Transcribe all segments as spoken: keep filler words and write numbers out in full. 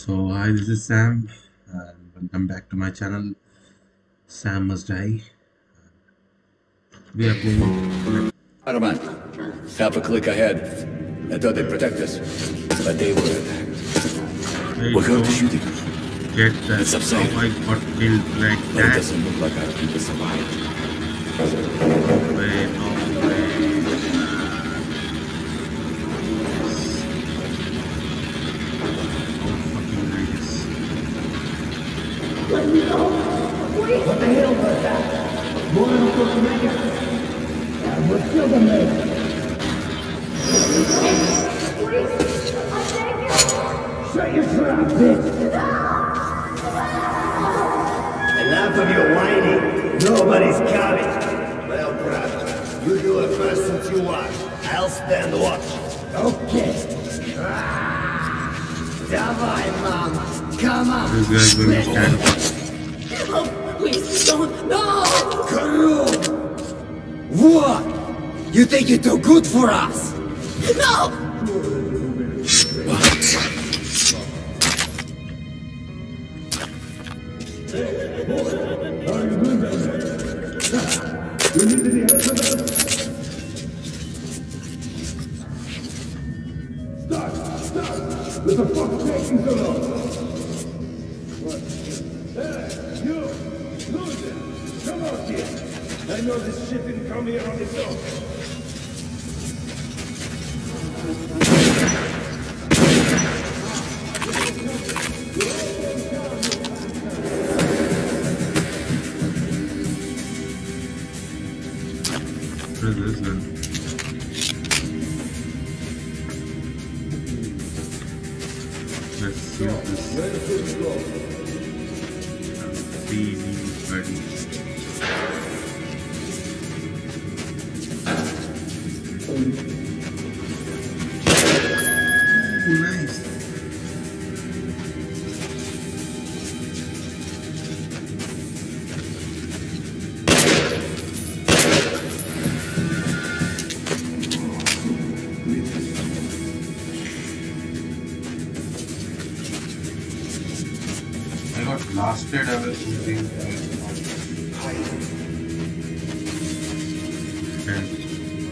So hi, this is Sam, and welcome back to my channel. Sam Must Die. We are playing. Spider-Man, half a click ahead. I thought they'd protect us, but they were. I We heard the don't shooting. get that. It's upsetting. How I got killed like But it that. doesn't look like our people survived. Way, no way. How fucking nice. What the hell was that? More than a fucking mega. Yeah, we're still the man. Shut your trap, bitch! Enough of your whining. Nobody's coming. Well, brother, you do it first since you watch. I'll stand watch. Okay. Ah, Давай, mama. Come on. This guy's going to stand up. No, please don't. No! Karoo! What? You think you're too good for us? No! Stop! Stop! What the fuck taking so long? What? Hey, you! Lose it! Come out here! I know this shit didn't come here on its own. What is this then? Let's see what this three D ready. Oh, nice. I got blasted away shooting. And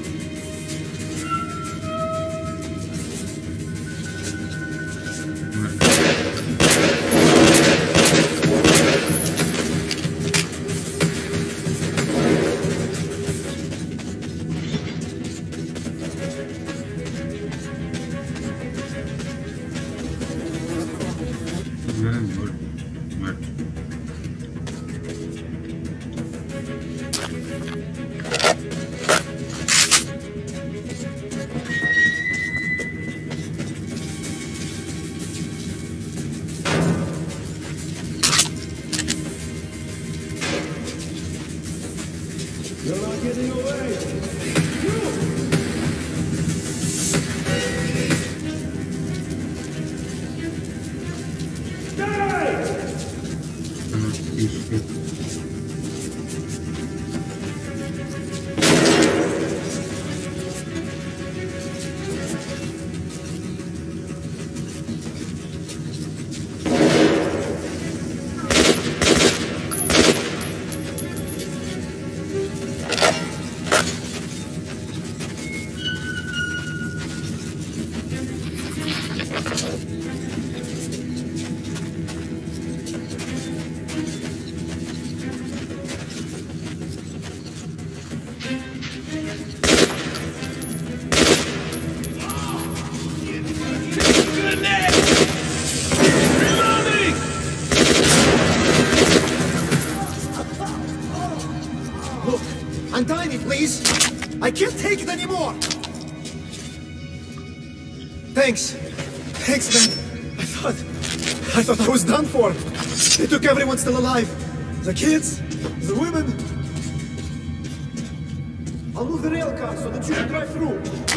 very good, but You're not getting away! Die! cannot see shit. Look, untie me, please. I can't take it anymore. Thanks. Thanks, man. I thought... I thought I was done for. They took everyone still alive. The kids, the women. I'll move the rail car so that you can drive through.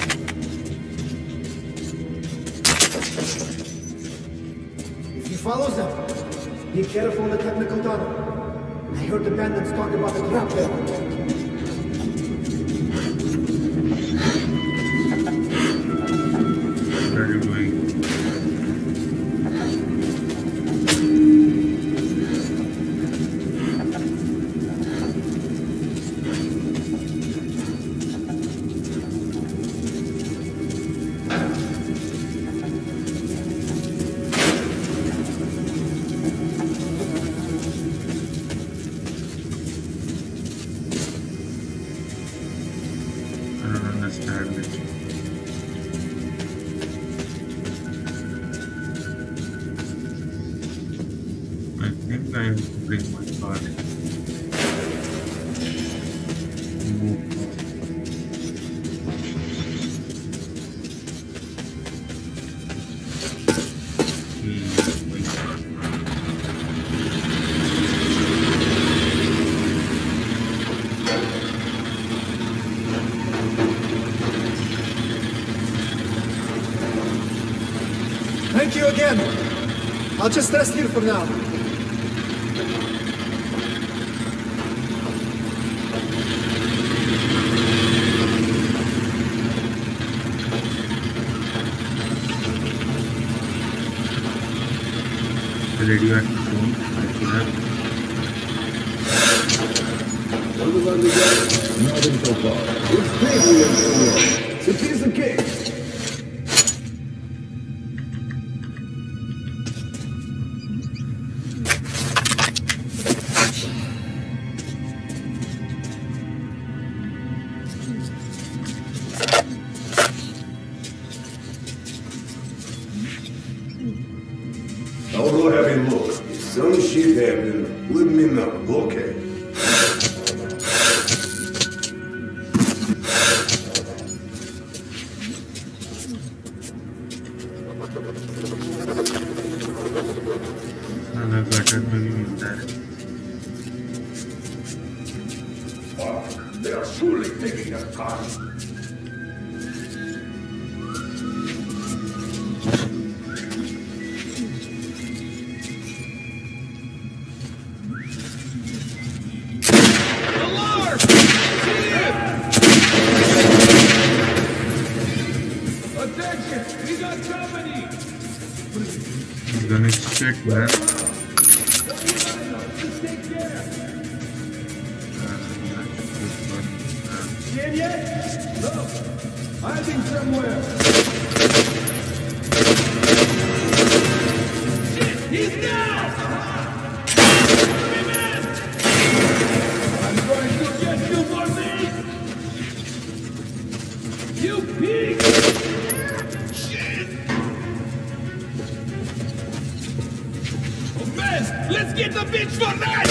If you follow them, be careful in the technical tunnel. I heard the bandits talk about the trap there. Where are you going? I will bring my car. Move. Thank you again. I'll just rest here for now. The radioactive phone. I should have. What was on the gun? Nothing so far. It's crazy and so long. It's a piece of cake. I'll go have a look. If some shit happened, let me know, okay? Another gutter maybe मिलता है. Fuck, they are surely taking their time. He's gonna shit, man. Dead yet? No. Hiding somewhere. Shit, he's down! I'm going to get you for me! You pig! Shit! Oh man, let's get the bitch for that!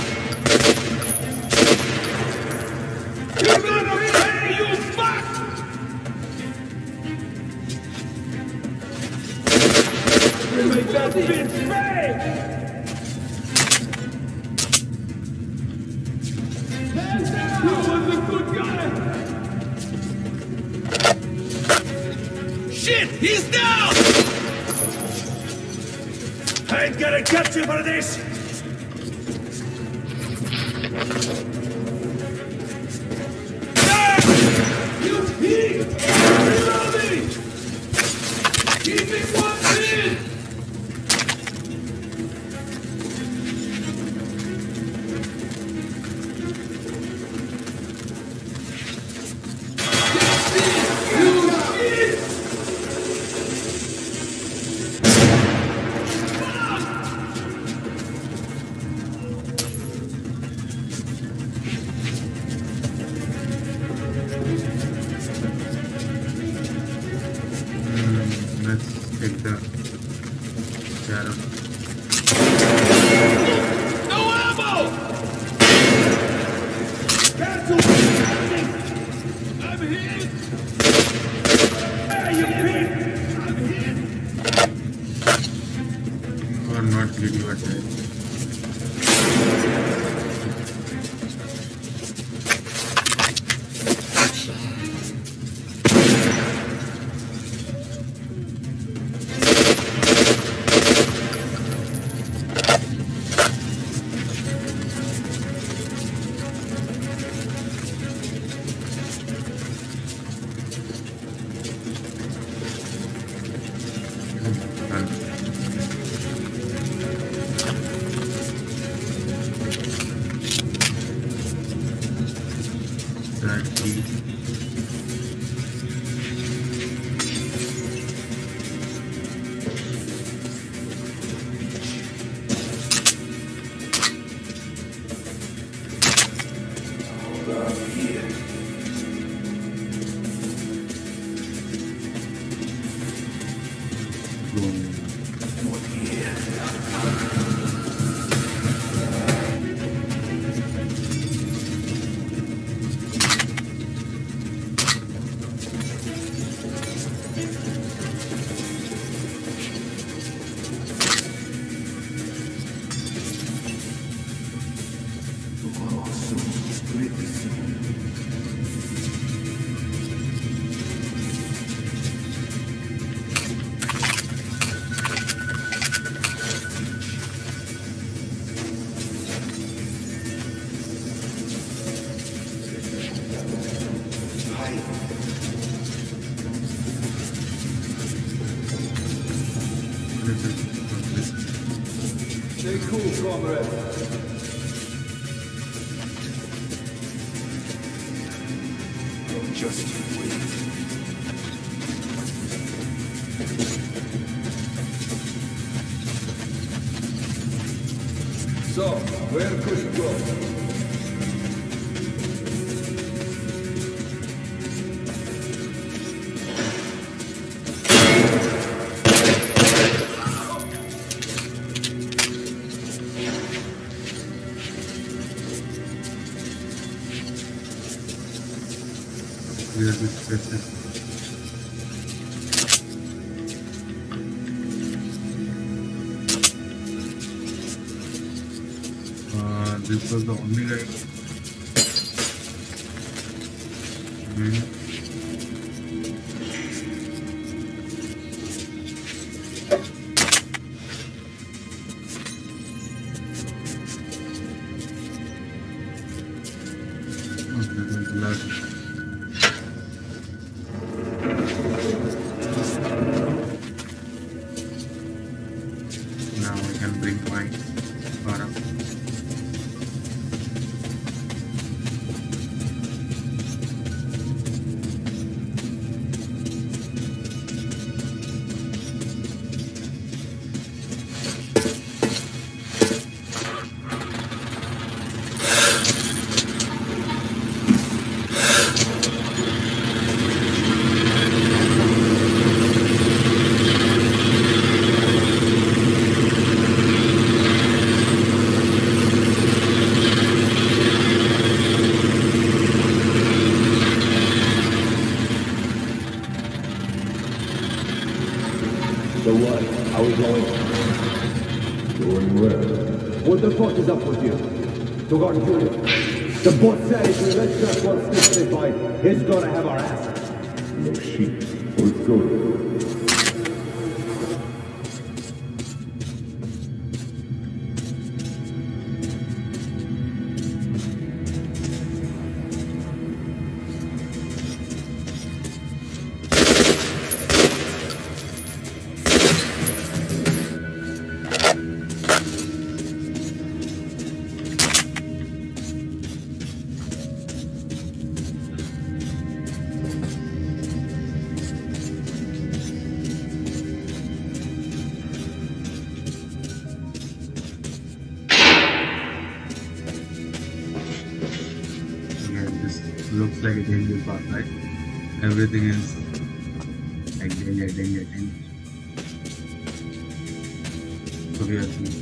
You're gonna pay, you fuck! You make that bitch pay! Hands down! You was a good guy! Shit, he's down! I ain't gonna catch you for this! You pig! Reload me! Keep it one in! You shit! Hmm, let's take the Sharon. No ammo! Cancel! I'm hit! Hey, you pig! I'm hit! Or not video attack. Done. Stay cool, comrade. You'll just wait. So, where could you go? Clear this section. Uh, this was the only guy. Hmm. Oh, this is the last. Now I can bring my car up. So what? How we going? Doing well. What the fuck is up with you? Togarden Junior The boss said if we let Jack one stick they fight, he's gonna have our asses. No shit. Let's go. Looks like a danger path, right? Everything is like danger, danger, danger. So we have to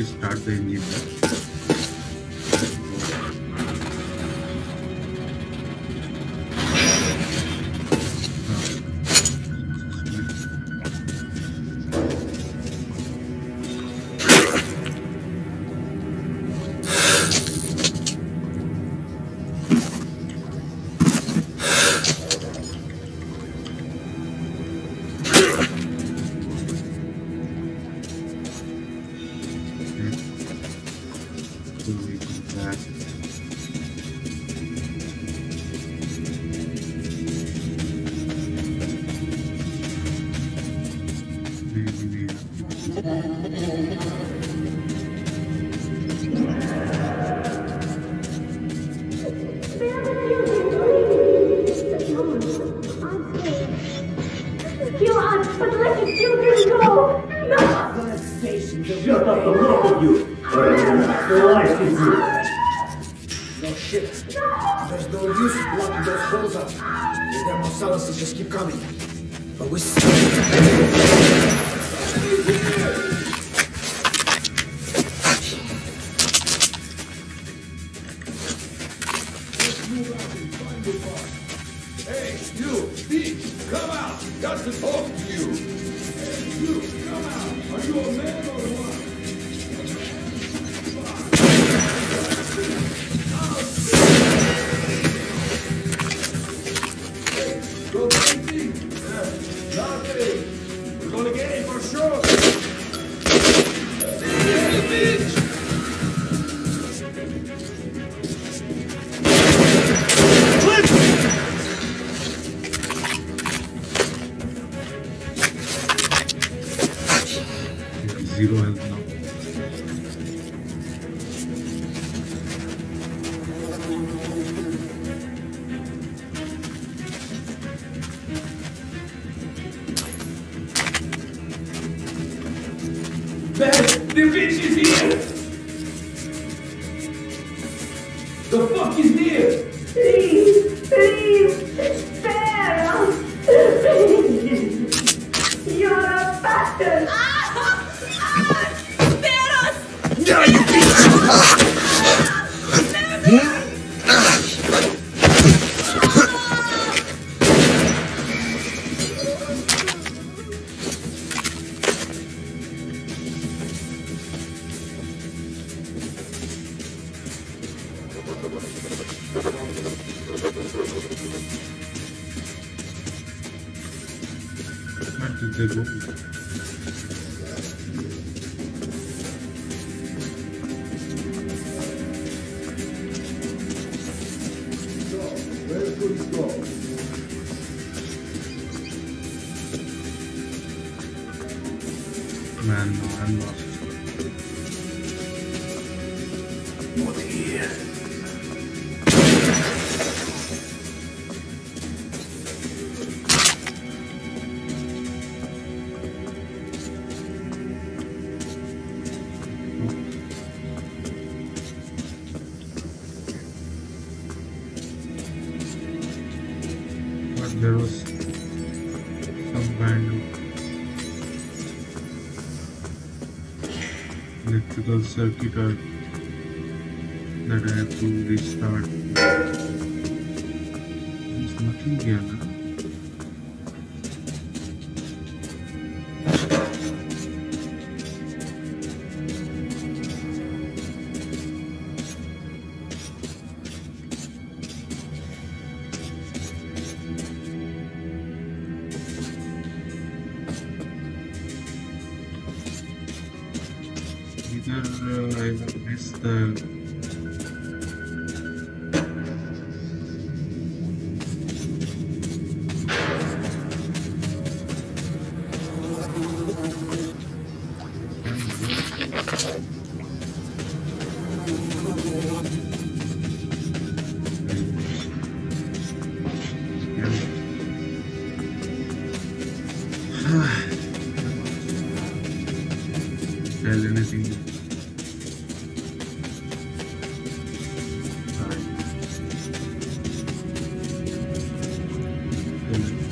restart the engine. Just keep coming. But we Hey, you, Pete, come out. Got to talk to you. Hey, you, come out. Are you a man or what? Go crazy? Nothing. We're gonna get him for sure. Hey, bitch! Zero health now. Man, the bitch is here! The fuck is here? Please, please, spare us! You're a bastard! Spare us! Die, you bitch! Where did they go? Where's police go? Man, no, I'm lost. Not here. But there was some kind of electrical circuit or that I have to restart. There's nothing here now. Either uh, I will miss the tell anything. Right. Tell it.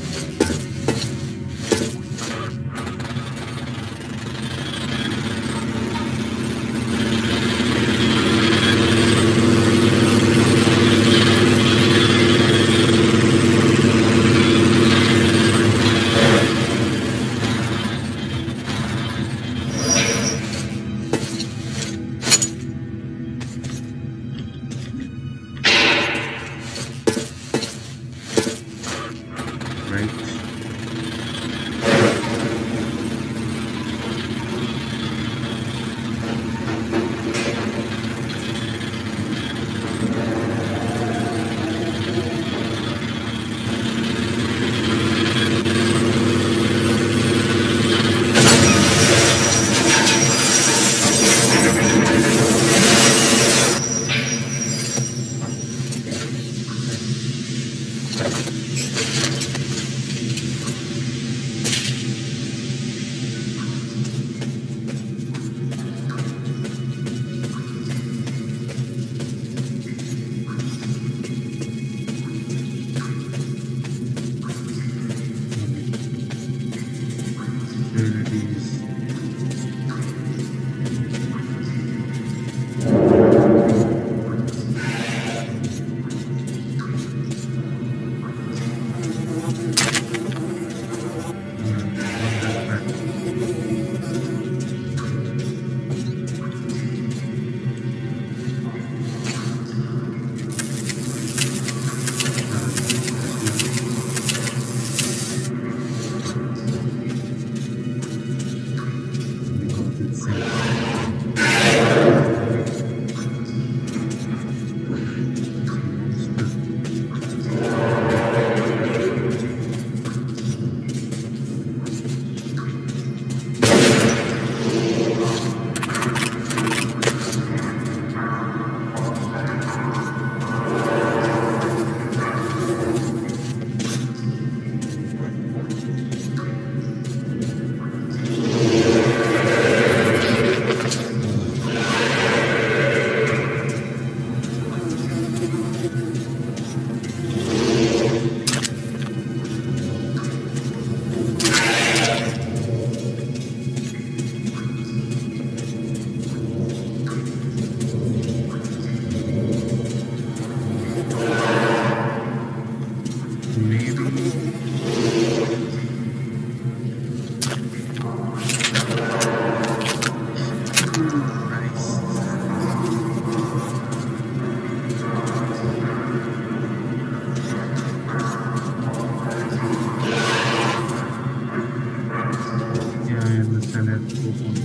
have to go on.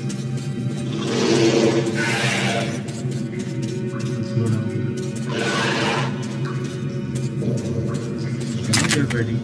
Slow down. Can you get ready?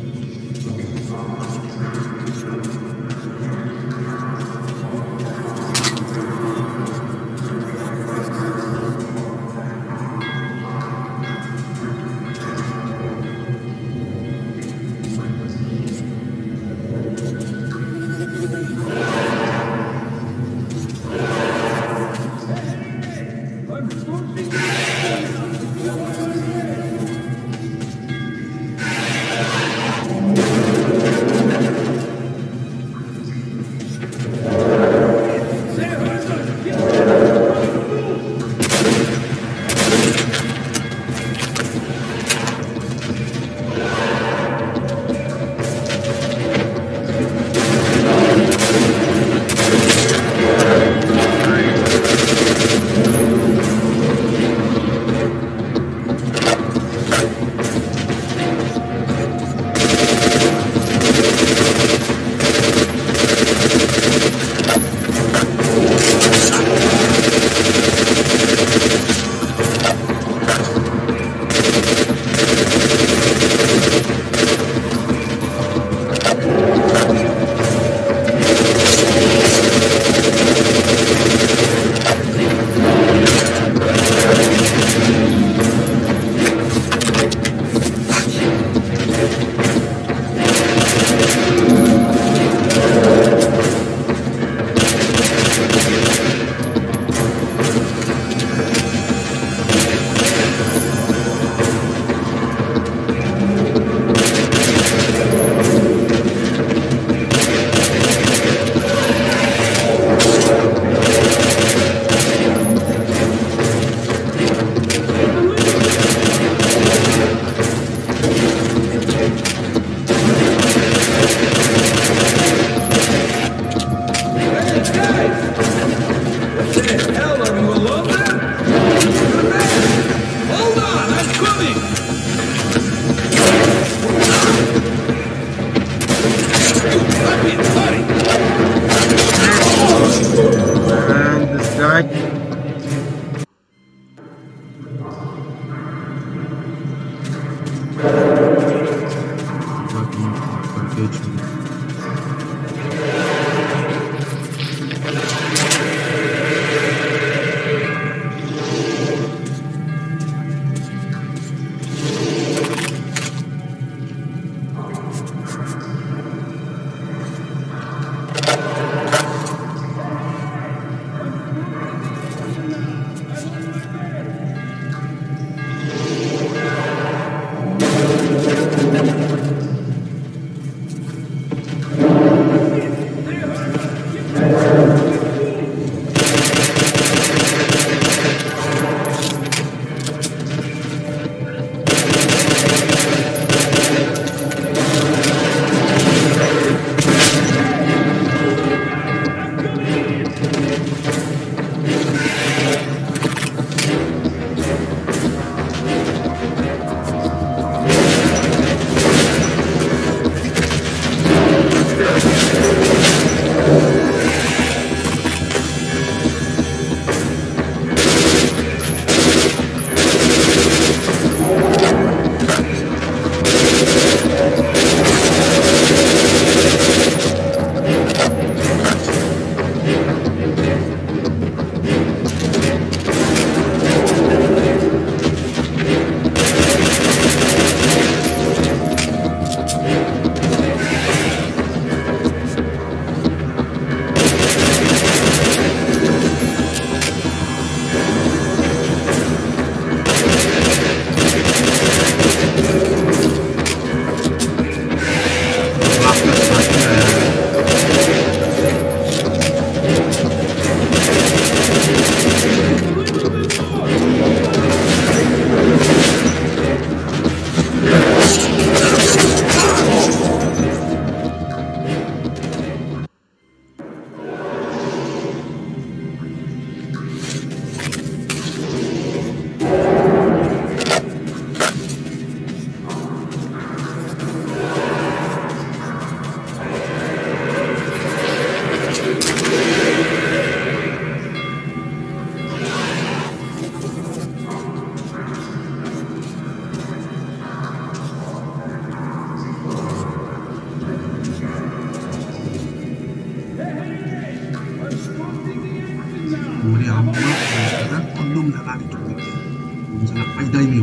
kondom lala gitu. Misalnya faedah ini.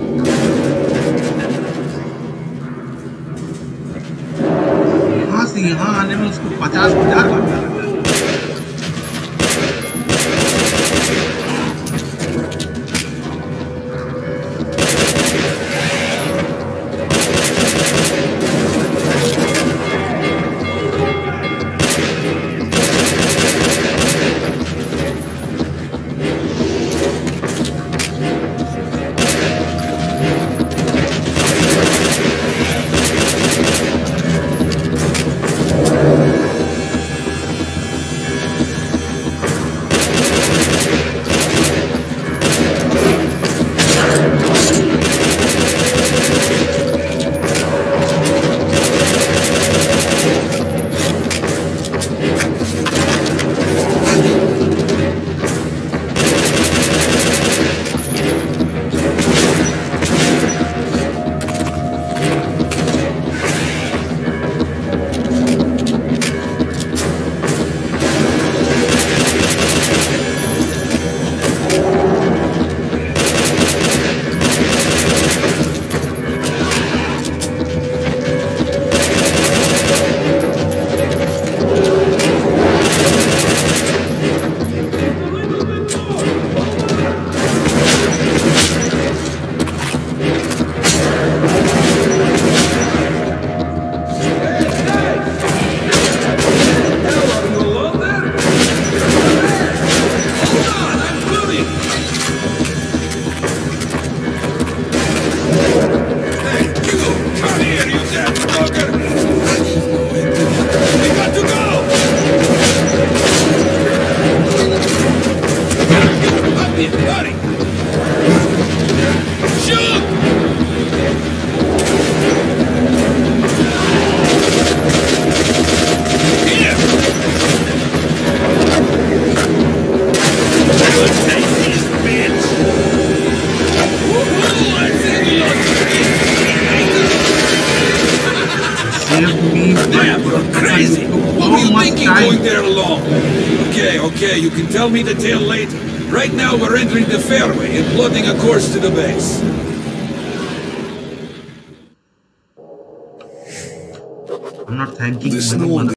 यहाँ से यहाँ आने में उसको पचास हजार लग रहा है। Okay, you can tell me the tale later. Right now we're entering the fairway and plotting a course to the base. I'm not thanking There's my no one mother.